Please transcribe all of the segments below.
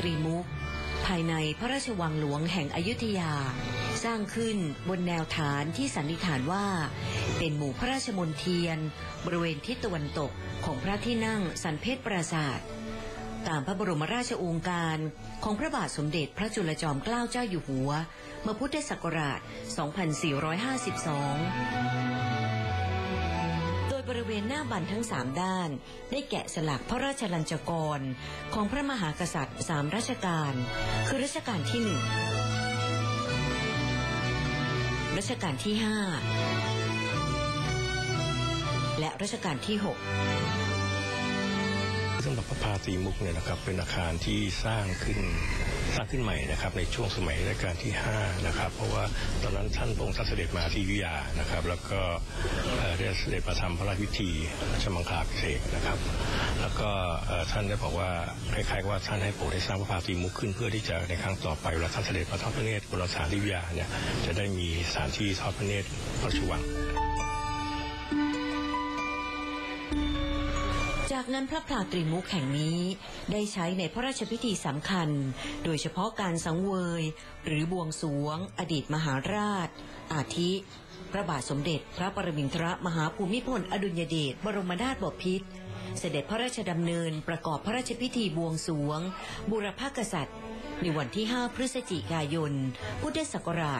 รีมุขภายในพระราชวังหลวงแห่งอยุธยาสร้างขึ้นบนแนวฐานที่สันนิษฐานว่าเป็นหมู่พระราชมณฑียนบริเวณทิศตะวันตกของพระที่นั่งสันเพชรปราสาทตามพระบรมราชโองการของพระบาทสมเด็จพระจุลจอมเกล้าเจ้าอยู่หัวเมื่อพุทธศักราช 2452 โดยบริเวณหน้าบันทั้ง3ด้านได้แกะสลักพระราชลัญจกรของพระมหากษัตริย์3รัชกาลคือรัชกาลที่1รัชกาลที่5และรัชกาลที่6 สำหรับพระพาตรีมุขเนี่ยนะครับเป็นอาคารที่สร้างขึ้นใหม่นะครับในช่วงสมัยรัชกาลที่5นะครับเพราะว่าตอนนั้นท่านพระองค์เสด็จมาที่อยุธยานะครับแล้วก็ได้เสด็จมาทำพระราชพิธีราชมังคลาภิเษกนะครับแล้วก็ท่านได้บอกว่าคล้ายๆว่าท่านให้โปรดให้สร้างพระพาตรีมุขขึ้นเพื่อที่จะในครั้งต่อไปเวลาท่านเสด็จมาทอดพระเนตรบนสถานที่อยุธยาเนี่ยจะได้มีสถานที่ทอดพระเนตรพระราชวังจากนั้นพระพาตรีมุขแห่งนี้ได้ใช้ในพระราชพิธีสำคัญโดยเฉพาะการสังเวยหรือบวงสรวงอดีตมหาราชอาทิพระบาทสมเด็จพระปรมินทรมหาภูมิพลอดุลยเดชบรมนาถบพิตรเสด็จพระราชดำเนินประกอบพระราชพิธีบวงสรวงบูรพกษัตริย์ในวันที่5พฤศจิกายนพุทธศักราช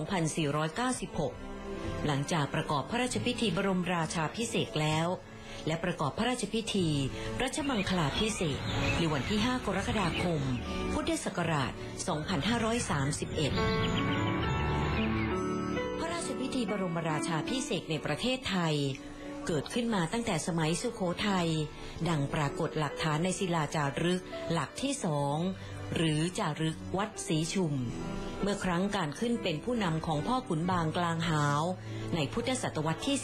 2496 หลังจากประกอบพระราชพิธีบรมราชาภิเษกแล้วและประกอบพระราชพิธีรัชมังคลาภิเษกในวันที่5กรกฎาคมพุทธศักราช 2531 พระราชพิธีบรมราชาภิเษกในประเทศไทยเกิดขึ้นมาตั้งแต่สมัยสุโขทัยดังปรากฏหลักฐานในศิลาจารึกหลักที่2หรือจารึกวัดศรีชุมเมื่อครั้งการขึ้นเป็นผู้นำของพ่อขุนบางกลางหาวในพุทธศตวรรษที่18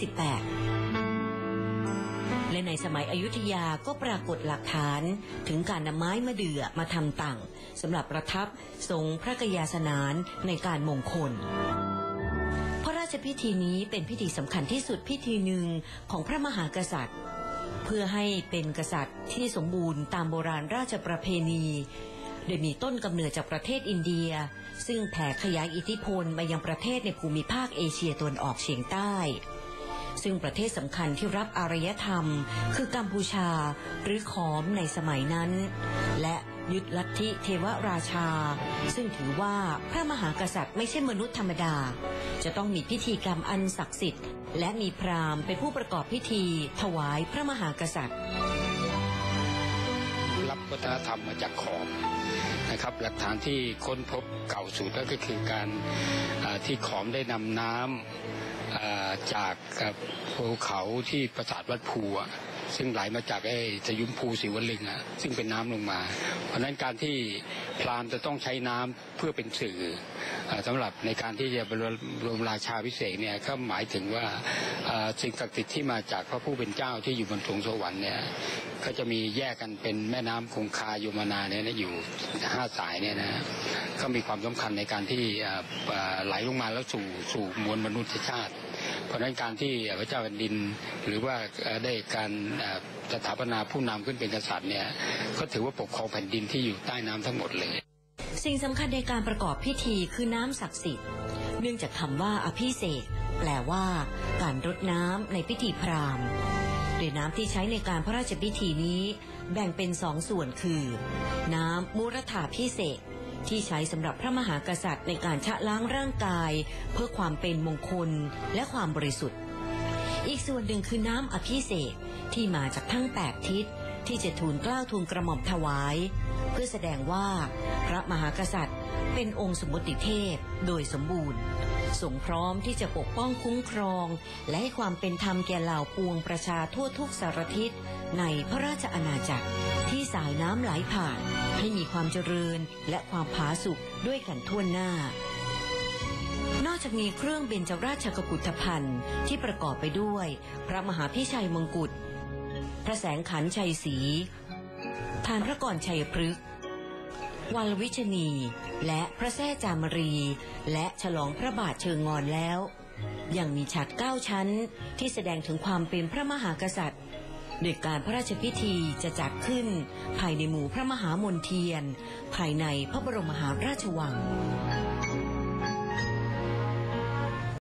และในสมัยอยุธยาก็ปรากฏหลักฐานถึงการนำไม้มะเดื่อมาทำตั่งสำหรับประทับทรงพระกยาสนานในการมงคลพระราชพิธีนี้เป็นพิธีสำคัญที่สุดพิธีหนึ่งของพระมหากษัตริย์เพื่อให้เป็นกษัตริย์ที่สมบูรณ์ตามโบราณราชประเพณีโดยมีต้นกำเนิดจากประเทศอินเดียซึ่งแผ่ขยายอิทธิพลมายังประเทศในภูมิภาคเอเชียตะวันออกเฉียงใต้ซึ่งประเทศสำคัญที่รับอารยธรรมคือกัมพูชาหรือขอมในสมัยนั้นและยึดลัทธิเทวราชาซึ่งถือว่าพระมหากษัตริย์ไม่ใช่มนุษย์ธรรมดาจะต้องมีพิธีกรรมอันศักดิ์สิทธิ์และมีพราหมณ์เป็นผู้ประกอบพิธีถวายพระมหากษัตริย์รับวัฒนธรรมมาจากขอมนะครับหลักฐานที่ค้นพบเก่าสุดก็คือการที่ขอมได้นำน้ำจากภูเขาที่ปราสาทวัดภูซึ่งไหลมาจากสยุมภูศิวลึงซึ่งเป็นน้ำลงมาเพราะนั้นการที่พราหมณ์จะต้องใช้น้ำเพื่อเป็นสื่อสำหรับในการที่จะบรมราชาภิเษกเนี่ยก็หมายถึงว่าสิ่งศักดิ์สิทธิ์ที่มาจากพระผู้เป็นเจ้าที่อยู่บนสวงสวรรค์เนี่ยก็จะมีแยกกันเป็นแม่น้ำคงคาโยมนาเนี่ยนะอยู่5 สายเนี่ยนะก็มีความสำคัญในการที่ไหลลงมาแล้วสู่มวลมนุษยชาติเพราะนั้นการที่พระเจ้าแผ่นดินหรือว่าได้การสถาปนาผู้นำขึ้นเป็นกษัตริย์เนี่ยก็ถือว่าปกครองแผ่นดินที่อยู่ใต้น้ำทั้งหมดเลยสิ่งสำคัญในการประกอบพิธีคือน้ำศักดิ์สิทธิ์เนื่องจากคำว่าอภิเษกแปลว่าการรดน้ำในพิธีพราหมณ์โดยน้ำที่ใช้ในการพระราชพิธีนี้แบ่งเป็น2 ส่วนคือน้ำมุรธาภิเษกที่ใช้สำหรับพระมหากษัตริย์ในการชะล้างร่างกายเพื่อความเป็นมงคลและความบริสุทธิ์อีกส่วนหนึ่งคือน้ำอภิเษกที่มาจากทั้ง8 ทิศที่จะทูลเกล้าทูลกระหม่อมถวายเพื่อแสดงว่าพระมหากษัตริย์เป็นองค์สมมุติเทพโดยสมบูรณ์ทรงพร้อมที่จะปกป้องคุ้มครองและให้ความเป็นธรรมแก่เหล่าปวงประชาทั่วทุกสารทิศในพระราชอาณาจักรที่สายน้ำไหลผ่านให้มีความเจริญและความผาสุกด้วยกันทั่วหน้านอกจากนี้เครื่องเบญจราชกุฏภัณฑ์ที่ประกอบไปด้วยพระมหาพิชัยมงกุฎพระแสงขันชัยศรีทานพระกรชัยพฤกษ์วัลวิชนีและพระแท่จามรีและฉลองพระบาทเชิงงอนแล้วยังมีฉัตร9 ชั้นที่แสดงถึงความเป็นพระมหากษัตริย์โดยการพระราชพิธีจะจัดขึ้นภายในหมู่พระมหามณเทียนภายในพระบรมมหาราชวัง